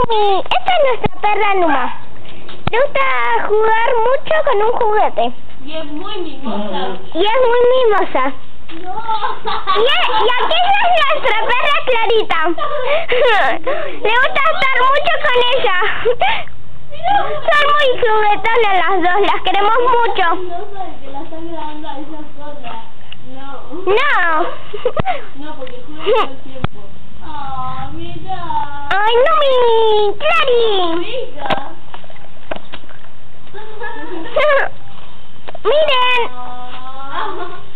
Numi, esta es nuestra perra Numa. Le gusta jugar mucho con un juguete. Y es muy mimosa. Y es muy mimosa. No. Y aquí es nuestra perra Clarita. Le gusta estar mucho con ella. Son muy juguetonas las dos, las queremos mucho. No sabe que la están grabando a ella sola. No. No. No, porque juega todo el tiempo. Ah, mira. Ay, Numi, Clary. Mira. Miren. Ah.